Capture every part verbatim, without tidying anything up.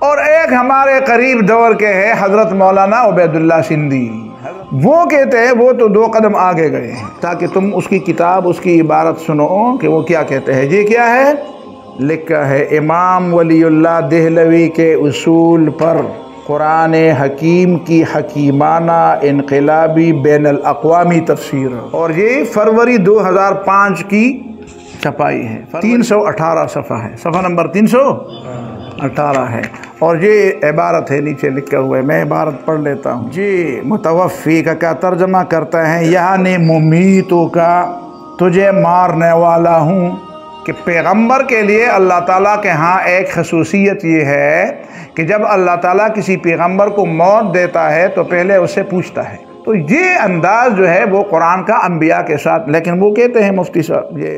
اور ایک ہمارے قریب دور کے ہیں حضرت مولانا عبید اللہ سندھی، وہ کہتے ہیں وہ تو دو قدم آگے گئے ہیں، تاکہ تم اس کی کتاب اس کی عبارت سنو کہ وہ کیا کہتے ہیں۔ یہ کیا ہے؟ لکھا ہے امام ولی اللہ دہلوی کے اصول پر قرآن حکیم کی حکیمانہ انقلابی بین الاقوامی تفسیر، اور یہ فروری دو ہزار پانچ کی چھپائی ہے، تین سو اٹھارہ صفحہ ہے، صفحہ نمبر تین سو اٹھارہ ہے، اور یہ عبارت ہے نیچے لکھا ہوا ہے، میں عبارت پڑھ لیتا ہوں۔ جی متوفی کا کیا ترجمہ کرتا ہے؟ یعنی ممیتوں کا تجھے مارنے والا ہوں، کہ پیغمبر کے لیے اللہ تعالیٰ کے ہاں ایک خصوصیت یہ ہے کہ جب اللہ تعالیٰ کسی پیغمبر کو موت دیتا ہے تو پہلے اس سے پوچھتا ہے، تو یہ انداز جو ہے وہ قرآن کا انبیاء کے ساتھ، لیکن وہ کہتے ہیں مفتی صاحب یہ۔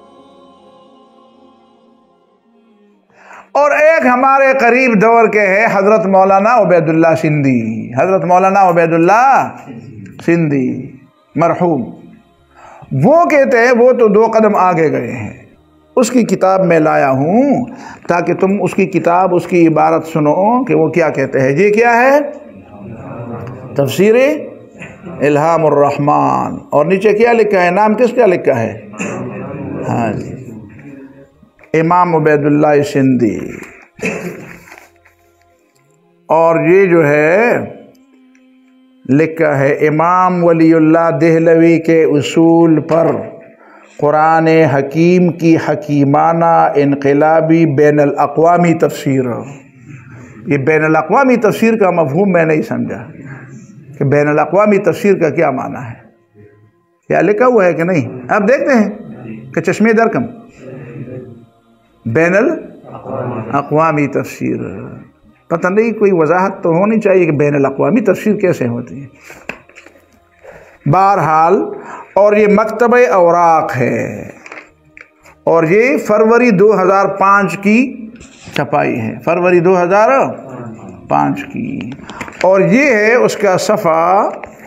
اور ایک ہمارے قریب دور کے ہیں حضرت مولانا عبید اللہ سندھی، حضرت مولانا عبید اللہ سندھی مرحوم، وہ کہتے ہیں وہ تو دو قدم آگے گئے ہیں، اس کی کتاب میں لایا ہوں تاکہ تم اس کی کتاب اس کی عبارت سنو کہ وہ کیا کہتے ہیں۔ یہ کیا ہے؟ تفسیر الہام الرحمن، اور نیچے کیا لکھا ہے؟ نام کس کا لکھا ہے؟ ہاں جی امام عبید اللہ سندھی، اور یہ جو ہے لکھا ہے امام ولی اللہ دہلوی کے اصول پر قرآن حکیم کی حکیمانہ انقلابی بین الاقوامی تفسیر۔ یہ بین الاقوامی تفسیر کا مفہوم میں نہیں سمجھا کہ بین الاقوامی تفسیر کا کیا معنی ہے، کیا لکھا ہوا ہے کہ نہیں؟ آپ دیکھتے ہیں کہ چشمے درکم بین الاقوامی تفسیر، پتہ نہیں کوئی وضاحت تو ہونی چاہیے کہ بین الاقوامی تفسیر کیسے ہوتی ہے۔ بہرحال، اور یہ مکتبہ اوراق ہے، اور یہ فروری دو ہزار پانچ کی چھپائی ہے، فروری دو ہزار پانچ کی، اور یہ ہے اس کا صفحہ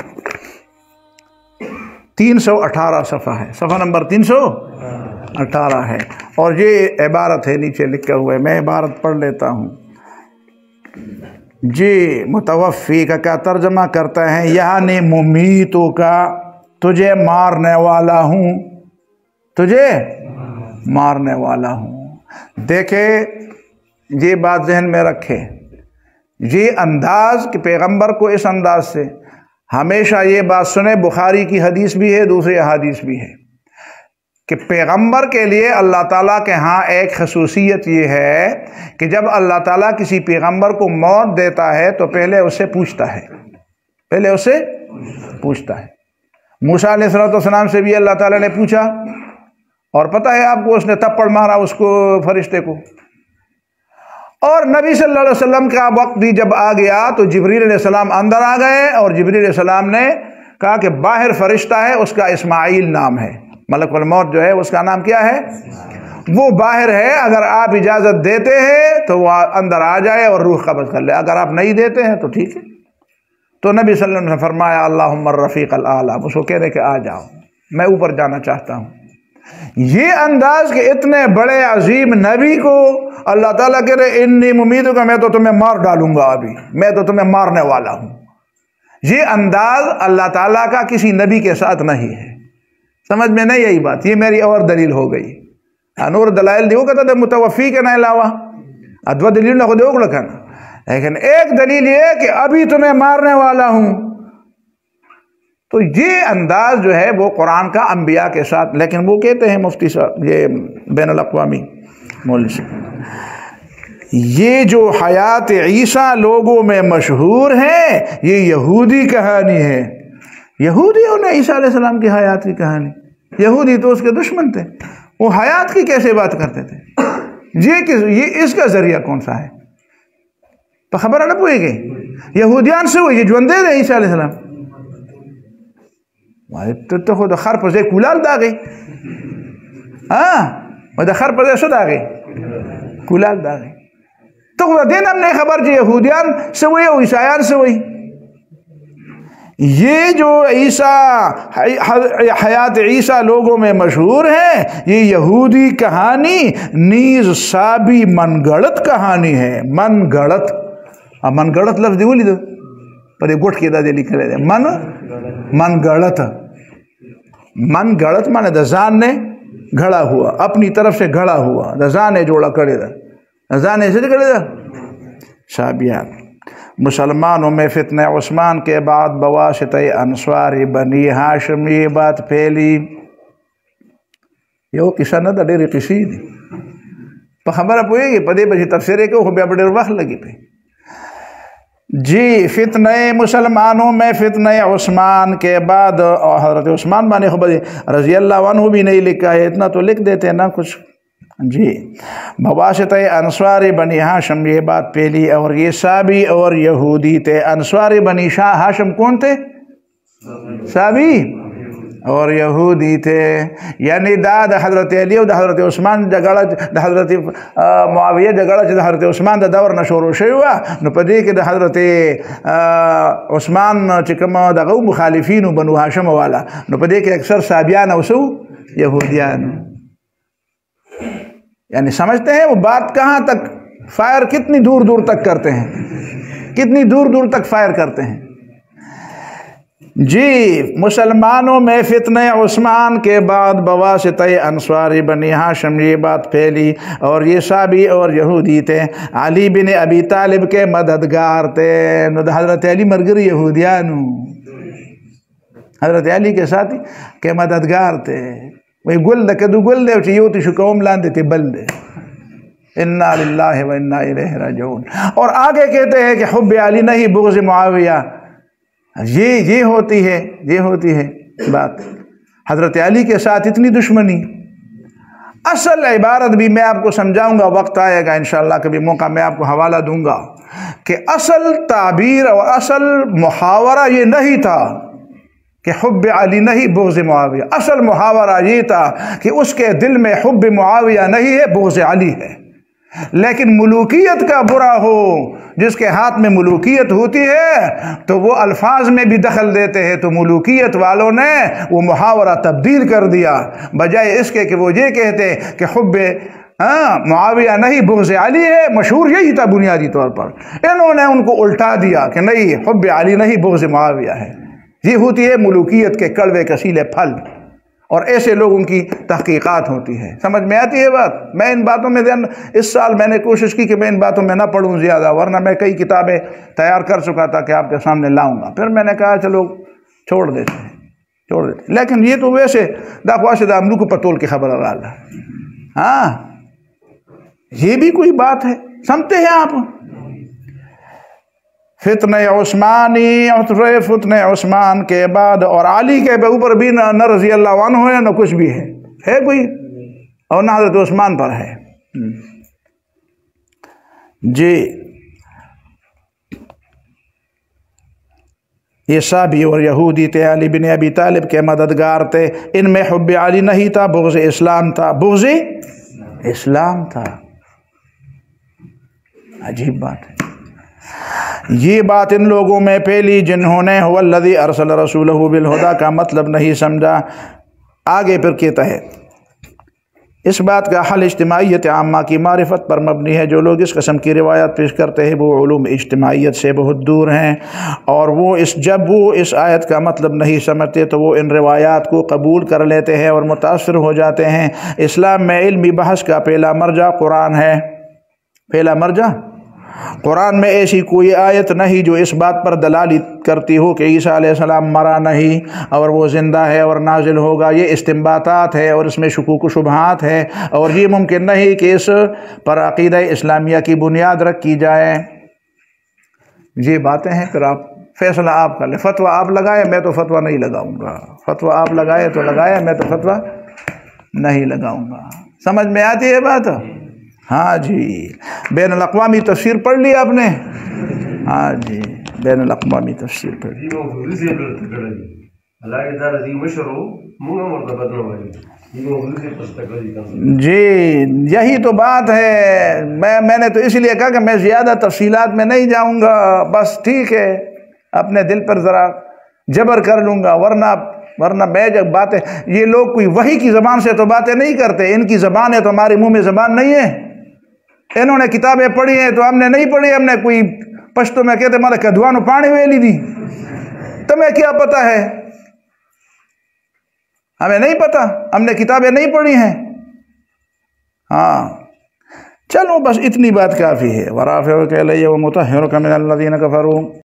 تین سو اٹھارہ صفحہ ہے، صفحہ نمبر تین سو اٹھارہ ہے، اور یہ عبارت ہے نیچے لکھا ہوا ہے، میں عبارت پڑھ لیتا ہوں۔ جی متوفی کا کیا ترجمہ کرتا ہے؟ یعنی ممیتوں کا تجھے مارنے والا ہوں، تجھے مارنے والا ہوں۔ دیکھے یہ بات ذہن میں رکھے، یہ انداز کہ پیغمبر کو اس انداز سے ہمیشہ یہ بات سنے، بخاری کی حدیث بھی ہے، دوسری احادیث بھی ہے، کہ پیغمبر کے لیے اللہ تعالیٰ کے ہاں ایک خصوصیت یہ ہے کہ جب اللہ تعالیٰ کسی پیغمبر کو موت دیتا ہے تو پہلے اس سے پوچھتا ہے، پہلے اس سے پوچھتا ہے۔ موسیٰ علیہ السلام سے بھی اللہ تعالیٰ نے پوچھا، اور پتہ ہے آپ کو اس نے تپڑ مارا اس کو، فرشتے کو، اور نبی صلی اللہ علیہ وسلم کا وقت بھی جب آ گیا تو جبریل علیہ السلام اندر آ گئے، اور جبریل علیہ السلام نے کہا کہ باہر فرشتہ ہے، اس کا اسماعیل نام ہے، ملک الموت جو ہے اس کا نام کیا ہے؟ وہ باہر ہے، اگر آپ اجازت دیتے ہیں تو وہ اندر آ جائے اور روح قبض کر لے، اگر آپ نہیں دیتے ہیں تو ٹھیک ہے۔ تو نبی صلی اللہ علیہ وسلم نے فرمایا اللہم الرفیق الاعلیٰ، اس کو کہہ دے کہ آ جاؤ، میں اوپر جانا چاہتا ہوں۔ یہ انداز کہ اتنے بڑے عظیم نبی کو اللہ تعالیٰ کہہ رہے انی ممیتوں کا، میں تو تمہیں مار ڈالوں گا، ابھی میں تو تمہیں مارنے والا ہوں، یہ انداز اللہ تعالیٰ کا کسی نبی کے ساتھ نہیں ہے۔ سمجھ میں نہیں یہی بات، یہ میری اور دلیل ہو گئی۔ نور دلائل دیو کہتا تھا متوفی کے نہ علاوہ ادو دلیل نہ خود لکھنا، لیکن ایک دلیل یہ کہ ابھی تمہیں مارنے والا ہوں، تو یہ انداز جو ہے وہ قرآن کا انبیاء کے ساتھ، لیکن وہ کہتے ہیں مفتی صاحب یہ بین الاقوامی مولوی سے، یہ جو حیات عیسیٰ لوگوں میں مشہور ہے یہ یہودی کہانی ہے۔ یہودیوں نے عیسیٰ علیہ السلام کی حیات کی کہانی، یہودی تو اس کے دشمن تھے، وہ حیات کی کیسے بات کرتے تھے؟ یہ کس یہ اس کا ذریعہ کون سا ہے؟ تو خبر نہ پوئے گئی یہودیان سے وہ یہ جوندے رہے عیسیٰ علیہ السلام، تو خود خر پزے کولال دا گئی، ہاں وہ خر پزے شو دا گئی، کولال دا گئی، تو خود دین ہم نے خبر جی یہودیان سے ہوئی اور عیسائیان سے ہوئی۔ یہ جو عیسیٰ حیات عیسیٰ لوگوں میں مشہور ہے، یہ یہودی کہانی نیز سابی من گڑت کہانی ہے. من گڑت من گڑت لفظ دی ولی دو پر یہ گوٹ کی دا دے لکھ رہے دے. من من گڑت من گڑت مانے دا زان نے گھڑا ہوا، اپنی طرف سے گھڑا ہوا، دا زان نے جوڑا کرے دا، دا زان نے سے کرے دا. سابیان مسلمانوں میں فتنہ عثمان کے بعد بواسطہ انصار بنی ہاشم یہ بات پھیلی. یہ قصہ نہ دا ڈیری قصی دی پا خبر پوئے گی پدے بجی تفسیرے کو بیا بڑے وقت لگی پہ. جی فتنہ مسلمانوں میں فتنہ عثمان کے بعد، اور حضرت عثمان بانے خبر رضی اللہ عنہ بھی نہیں لکھا ہے، اتنا تو لکھ دیتے نا کچھ. جی بواسطہ انصار بنی ہاشم یہ بات پھیلی، اور یہ سابی اور یہودی تھے. انصار بنی شاہ ہاشم کون تھے؟ سابی اور یہودی تھے. یعنی دا دا حضرت علی و دا حضرت عثمان جگڑا دا حضرت معاویہ جگڑا دا حضرت عثمان دا دور نشورو شیوا نو پدی کہ دا حضرت عثمان چکم دا غو مخالفین بنو ہاشم والا نو پدی کہ اکثر سابیان اوسو یہودیان. یعنی سمجھتے ہیں وہ بات کہاں تک فائر کتنی دور دور تک کرتے ہیں، کتنی دور دور تک فائر کرتے ہیں. جی مسلمانوں میں فتنہ عثمان کے بعد بواسطہ انصار بنی ہاشم یہ بات پھیلی، اور یہ سابی اور یہودی تھے. علی بن ابی طالب کے مددگار تھے. حضرت علی مرگر یہودیانو حضرت علی کے ساتھی کے مددگار تھے. وہی گل دے کدو گل دے یو تی شکوم لاندے تی بل دے. انا للہ و انا الیہ راجعون. اور آگے کہتے ہیں کہ حب علی نہیں بغض معاویہ. یہ یہ ہوتی ہے یہ ہوتی ہے بات حضرت علی کے ساتھ اتنی دشمنی. اصل عبارت بھی میں آپ کو سمجھاؤں گا، وقت آئے گا انشاءاللہ کبھی موقع میں آپ کو حوالہ دوں گا کہ اصل تعبیر اور اصل محاورہ یہ نہیں تھا کہ حب علی نہیں بغض معاویہ. اصل محاورہ یہ تھا کہ اس کے دل میں حب معاویہ نہیں ہے، بغض علی ہے. لیکن ملوکیت کا برا ہو، جس کے ہاتھ میں ملوکیت ہوتی ہے تو وہ الفاظ میں بھی دخل دیتے ہیں. تو ملوکیت والوں نے وہ محاورہ تبدیل کر دیا، بجائے اس کے کہ وہ یہ کہتے کہ حب ہاں معاویہ نہیں بغض علی ہے. مشہور یہی تھا بنیادی طور پر. انہوں نے ان کو الٹا دیا کہ نہیں حب علی نہیں بغض معاویہ ہے. یہ ہوتی ہے ملوکیت کے کڑوے کسیلے پھل، اور ایسے لوگوں کی تحقیقات ہوتی ہے. سمجھ میں آتی ہے بات؟ میں ان باتوں میں دن اس سال میں نے کوشش کی کہ میں ان باتوں میں نہ پڑھوں زیادہ، ورنہ میں کئی کتابیں تیار کر چکا تھا کہ آپ کے سامنے لاؤں گا. پھر میں نے کہا چلو چھوڑ دیتے ہیں چھوڑ دیتے ہیں. لیکن یہ تو ویسے دا خواص دا املو کو پتول کی خبر رہا. ہاں یہ بھی کوئی بات ہے، سمجھتے ہیں آپ؟ فتنہ عثمانی فتنہ عثمان کے بعد اور علی کے اوپر بھی نہ رضی اللہ عنہ ہے نہ کچھ بھی ہے ہے کوئی، اور نہ حضرت عثمان پر ہے. جی یہ سابی اور یہودی تھے، علی بن ابی طالب کے مددگار تھے. ان میں حب علی نہیں تھا، بغض اسلام تھا. بغض اسلام تھا. عجیب بات ہے. یہ بات ان لوگوں میں پھیلی جنہوں نے هو الذی ارسل رسولہ بالہدی کا مطلب نہیں سمجھا. آگے پھر کہتا ہے اس بات کا حل اجتماعیت عامہ کی معرفت پر مبنی ہے. جو لوگ اس قسم کی روایت پیش کرتے ہیں وہ علوم اجتماعیت سے بہت دور ہیں، اور وہ اس جب وہ اس آیت کا مطلب نہیں سمجھتے تو وہ ان روایات کو قبول کر لیتے ہیں اور متاثر ہو جاتے ہیں. اسلام میں علمی بحث کا پہلا مرجع قرآن ہے. پہلا مرجع قرآن میں ایسی کوئی آیت نہیں جو اس بات پر دلالت کرتی ہو کہ عیسیٰ علیہ السلام مرا نہیں اور وہ زندہ ہے اور نازل ہوگا. یہ استنباطات ہے اور اس میں شکوک و شبہات ہے، اور یہ ممکن نہیں کہ اس پر عقیدہ اسلامیہ کی بنیاد رکھی جائے. یہ باتیں ہیں. پھر آپ فیصلہ آپ کر لیں. فتویٰ آپ لگائے، میں تو فتویٰ نہیں لگاؤں گا. فتویٰ آپ لگائے تو لگایا، میں تو فتویٰ نہیں لگاؤں گا. سمجھ میں آتی ہے بات؟ ہاں جی. بین الاقوامی تفسیر پڑھ لی آپ نے؟ ہاں جی بین الاقوامی تفسیر پڑھ لی. جی یہی تو بات ہے. میں میں نے تو اس لیے کہا کہ میں زیادہ تفصیلات میں نہیں جاؤں گا. بس ٹھیک ہے، اپنے دل پر ذرا جبر کر لوں گا، ورنہ ورنہ میں جب باتیں، یہ لوگ کوئی وحی کی زبان سے تو باتیں نہیں کرتے، ان کی زبان ہے تو ہمارے منہ میں زبان نہیں ہے۔ انہوں نے کتابیں پڑھی ہیں تو ہم نے نہیں پڑھی، ہم نے کوئی پشتو میں کہتے مارا کدوانو پانی ویلی دی، تمہیں کیا پتا ہے؟ ہمیں نہیں پتا، ہم نے کتابیں نہیں پڑھی ہیں۔ ہاں چلو بس اتنی بات کافی ہے۔ وَرَافِعُكَ إِلَيَّ وَمُطَهِّرُكَ مِنَ الَّذِينَ كَفَرُوا